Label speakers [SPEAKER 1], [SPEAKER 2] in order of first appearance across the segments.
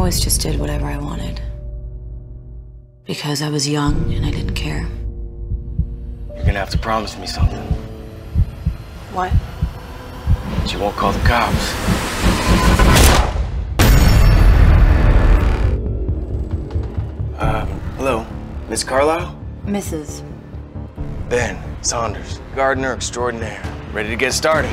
[SPEAKER 1] always just did whatever I wanted. Because I was young and I didn't care.
[SPEAKER 2] You're gonna have to promise me something.
[SPEAKER 1] What?
[SPEAKER 2] That you won't call the cops. Hello, Miss Carlisle?
[SPEAKER 1] Mrs.
[SPEAKER 2] Ben Saunders, gardener extraordinaire. Ready to get started.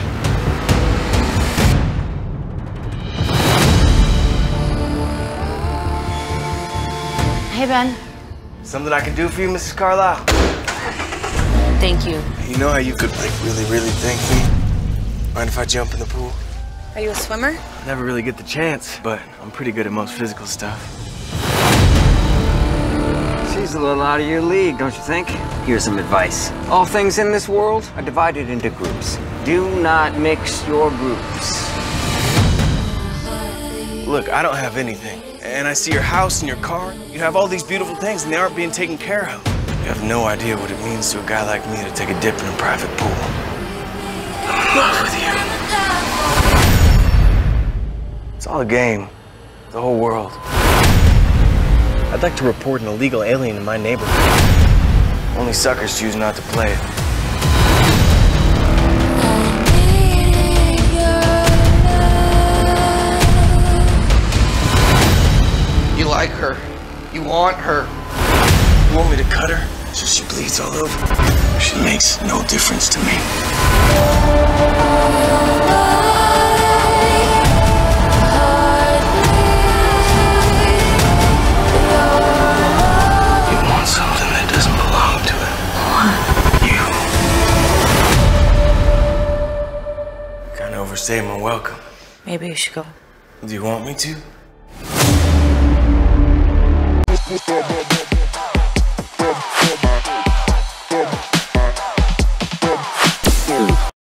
[SPEAKER 1] Hey, Ben.
[SPEAKER 2] Something I can do for you, Mrs. Carlisle?
[SPEAKER 1] Thank you.
[SPEAKER 2] You know how you could, like, really thank me? Mind if I jump in the pool?
[SPEAKER 1] Are you a swimmer?
[SPEAKER 2] Never really get the chance, but I'm pretty good at most physical stuff.
[SPEAKER 3] She's a little out of your league, don't you think? Here's some advice. All things in this world are divided into groups. Do not mix your groups.
[SPEAKER 2] Look, I don't have anything. And I see your house and your car. You have all these beautiful things and they aren't being taken care of. You have no idea what it means to a guy like me to take a dip in a private pool. I'm in love with you. It's all a game. The whole world. I'd like to report an illegal alien in my neighborhood. Only suckers choose not to play it.
[SPEAKER 4] You like her. You want her.
[SPEAKER 2] You want me to cut her so she bleeds all over? She makes no difference to me. You want something that doesn't belong to it. What? You. Kinda overstayed my welcome.
[SPEAKER 1] Maybe you should go.
[SPEAKER 2] Do you want me to?